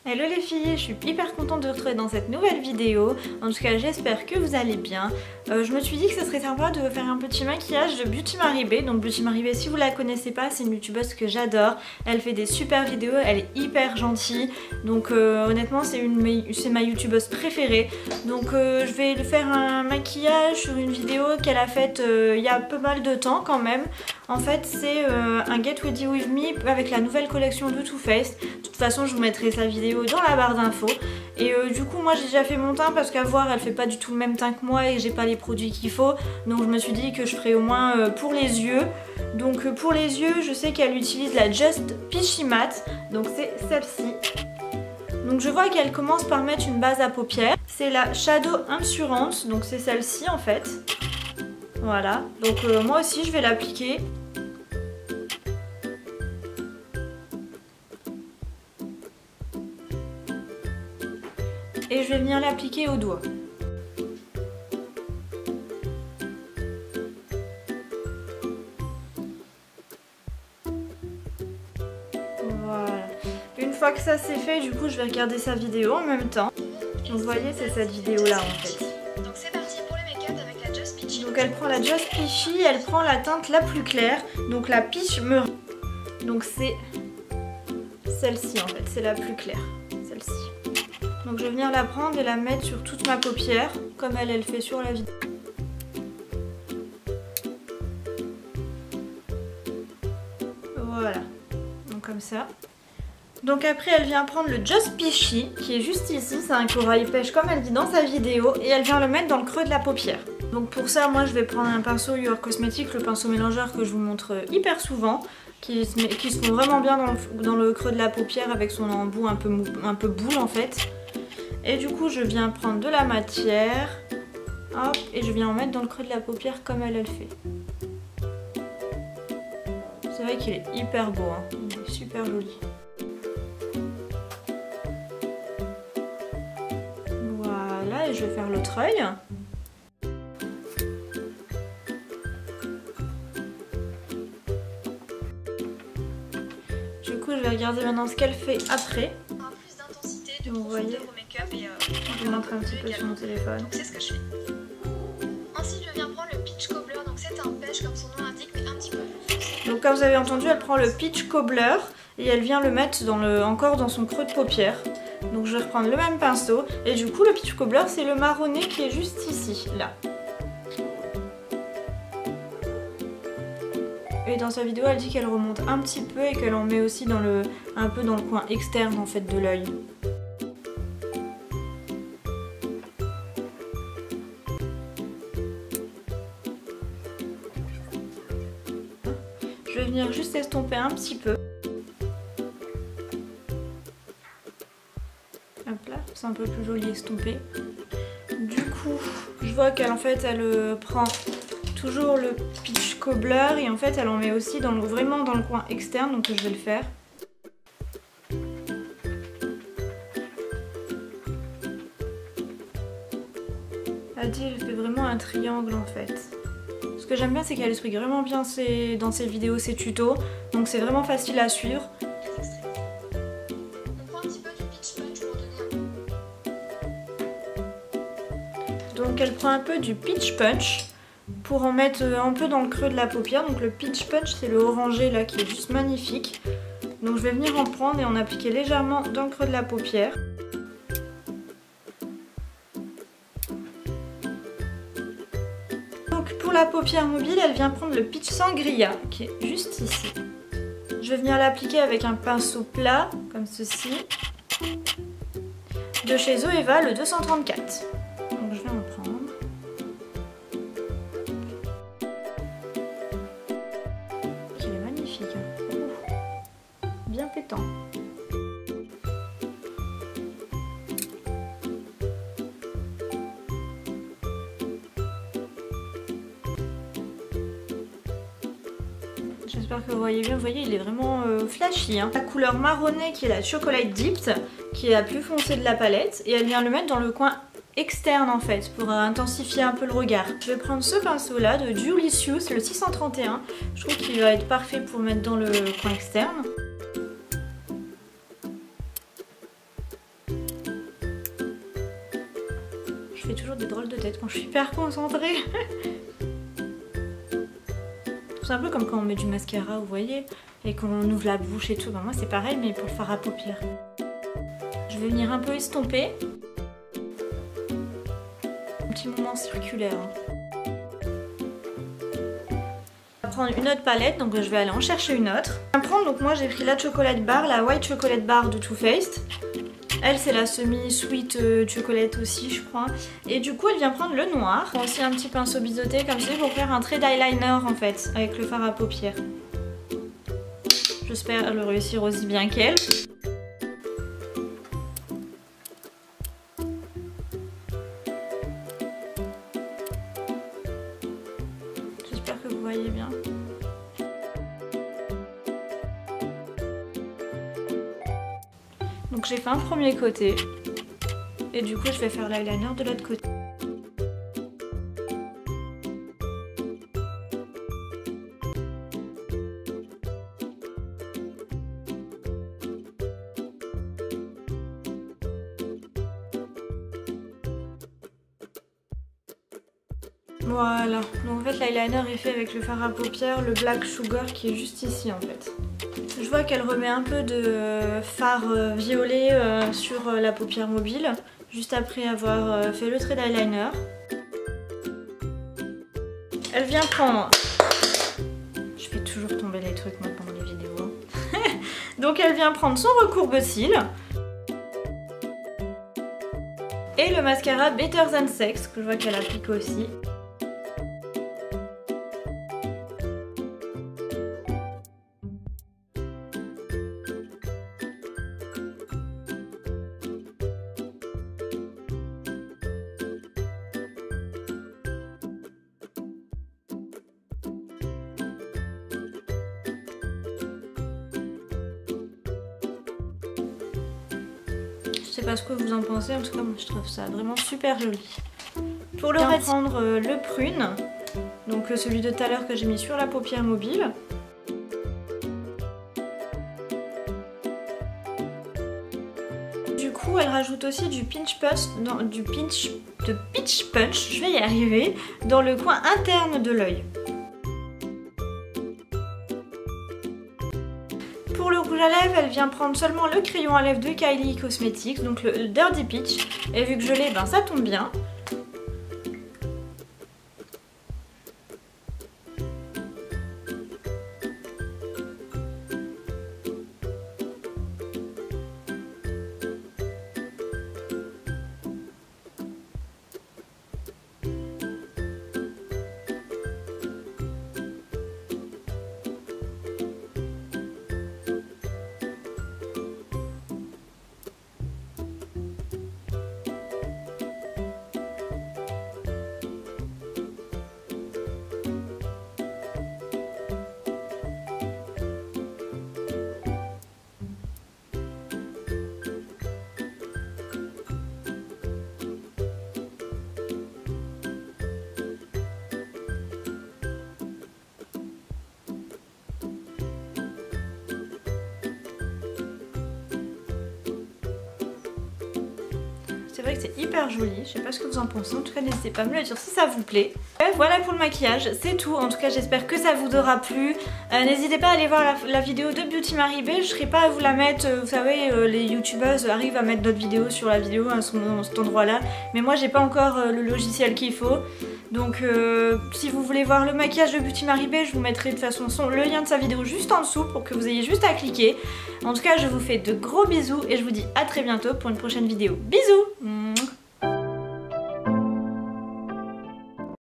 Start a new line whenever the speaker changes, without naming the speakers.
Hello les filles, je suis hyper contente de vous retrouver dans cette nouvelle vidéo. En tout cas j'espère que vous allez bien. Je me suis dit que ce serait sympa de faire un petit maquillage de Beauty Maribé. Donc Beauty Maribé, si vous la connaissez pas, c'est une youtubeuse que j'adore. Elle fait des super vidéos, elle est hyper gentille. Donc honnêtement c'est ma youtubeuse préférée. Donc je vais faire un maquillage sur une vidéo qu'elle a faite il y a pas mal de temps quand même. En fait c'est un Get Ready With Me avec la nouvelle collection de Too Faced. De toute façon je vous mettrai sa vidéo dans la barre d'infos. Et du coup moi j'ai déjà fait mon teint parce qu'à voir elle fait pas du tout le même teint que moi et j'ai pas les produits qu'il faut. Donc je me suis dit que je ferais au moins pour les yeux. Donc pour les yeux je sais qu'elle utilise la Just Peachy Matte. Donc c'est celle-ci. Donc je vois qu'elle commence par mettre une base à paupières. C'est la Shadow Insurance. Donc c'est celle-ci en fait. Voilà. Donc moi aussi je vais l'appliquer. Et je vais venir l'appliquer au doigt. Voilà. Une fois que ça c'est fait, du coup je vais regarder sa vidéo en même temps. Donc vous voyez c'est cette vidéo là en fait.
Donc c'est parti pour le make-up avec la Just Peachy.
Donc elle prend la Just Peachy, elle prend la teinte la plus claire. Donc la Peach Meringue. Donc c'est celle-ci en fait, c'est la plus claire. Celle-ci. Donc je vais venir la prendre et la mettre sur toute ma paupière, comme elle fait sur la vidéo. Voilà, donc comme ça. Donc après elle vient prendre le Just Peachy, qui est juste ici, c'est un corail pêche comme elle dit dans sa vidéo, et elle vient le mettre dans le creux de la paupière. Donc pour ça moi je vais prendre un pinceau Your Cosmetics, le pinceau mélangeur que je vous montre hyper souvent, qui se font vraiment bien dans le creux de la paupière avec son embout un peu boule en fait. Et du coup je viens prendre de la matière, hop, et je viens en mettre dans le creux de la paupière comme elle fait. C'est vrai qu'il est hyper beau, hein. Il est super joli. Voilà, et je vais faire l'autre œil. Du coup je vais regarder maintenant ce qu'elle fait après.
Vous voyez,
je vous montre un petit peu sur mon téléphone.
Donc c'est ce que je fais. Ensuite je viens prendre le Peach Cobbler, donc c'est un pêche comme son nom l'indique mais un petit peu plus foncé.
Donc comme vous avez entendu elle prend le Peach Cobbler et elle vient le mettre encore dans son creux de paupière. Donc je vais reprendre le même pinceau et du coup le Peach Cobbler c'est le marronné qui est juste ici, là. Et dans sa vidéo elle dit qu'elle remonte un petit peu et qu'elle en met aussi un peu dans le coin externe en fait de l'œil. Je vais venir juste estomper un petit peu. Hop là, c'est un peu plus joli estompé. Du coup, je vois qu'elle elle prend toujours le Peach Cobbler et en fait elle en met aussi vraiment dans le coin externe, donc je vais le faire. Elle dit elle fait vraiment un triangle en fait. Ce que j'aime bien c'est qu'elle explique vraiment bien dans ses vidéos, ses tutos, donc c'est vraiment facile à suivre.
On prend un petit peu du Peach Punch pour donner un...
Donc elle prend un peu du Peach Punch pour en mettre un peu dans le creux de la paupière. Donc le Peach Punch c'est le orangé là qui est juste magnifique. Donc je vais venir en prendre et en appliquer légèrement dans le creux de la paupière. Donc pour la paupière mobile elle vient prendre le Peach Sangria qui est juste ici. Je vais venir l'appliquer avec un pinceau plat comme ceci. De chez Zoeva le 234. Donc je vais en prendre. Il est magnifique. Hein. Bien pétant. J'espère que vous voyez bien, vous voyez il est vraiment flashy. Hein. La couleur marronnée qui est la Chocolate Dipped, qui est la plus foncée de la palette. Et elle vient le mettre dans le coin externe en fait, pour intensifier un peu le regard. Je vais prendre ce pinceau là de Julicious, le 631. Je trouve qu'il va être parfait pour mettre dans le coin externe. fais toujours des drôles de têtes quand je suis hyper concentrée. C'est un peu comme quand on met du mascara, vous voyez, et qu'on ouvre la bouche et tout. Ben moi c'est pareil, mais pour le fard à paupières. Je vais venir un peu estomper. Un petit mouvement circulaire. Je vais prendre une autre palette, donc je vais aller en chercher une autre. Je vais prendre, donc moi j'ai pris la chocolate bar, la white chocolate bar de Too Faced. Elle c'est la semi-sweet chocolate aussi je crois. Et du coup elle vient prendre le noir. Je prends aussi un petit pinceau biseauté comme ça pour faire un trait d'eyeliner en fait avec le fard à paupières. J'espère le réussir aussi bien qu'elle. J'espère que vous voyez bien. Donc j'ai fait un premier côté et du coup je vais faire l'eyeliner de l'autre côté. Voilà, donc en fait l'eyeliner est fait avec le fard à paupières, le Black Sugar qui est juste ici en fait. Je vois qu'elle remet un peu de fard violet sur la paupière mobile, juste après avoir fait le trait d'eyeliner. Elle vient prendre... Je fais toujours tomber les trucs moi pendant les vidéos. Donc elle vient prendre son recourbe-cils. Et le mascara Better Than Sex, que je vois qu'elle applique aussi. Je sais pas ce que vous en pensez, en tout cas moi je trouve ça vraiment super joli. Pour le reste, prendre le prune, donc celui de tout à l'heure que j'ai mis sur la paupière mobile. Du coup elle rajoute aussi du pinch punch, je vais y arriver, dans le coin interne de l'œil. Pour le rouge à lèvres, elle vient prendre seulement le crayon à lèvres de Kylie Cosmetics, donc le Dirty Peach. Et vu que je l'ai, ben ça tombe bien. C'est vrai que c'est hyper joli, je sais pas ce que vous en pensez, en tout cas n'hésitez pas à me le dire si ça vous plaît. Bref, voilà pour le maquillage, c'est tout, en tout cas j'espère que ça vous aura plu. N'hésitez pas à aller voir la vidéo de Beauty Marie B, je serai pas à vous la mettre, vous savez les youtubeuses arrivent à mettre d'autres vidéos sur la vidéo à cet endroit là, mais moi j'ai pas encore le logiciel qu'il faut. Donc si vous voulez voir le maquillage de Beauty Marie B, je vous mettrai de toute façon le lien de sa vidéo juste en dessous pour que vous ayez juste à cliquer. En tout cas je vous fais de gros bisous et je vous dis à très bientôt pour une prochaine vidéo. Bisous.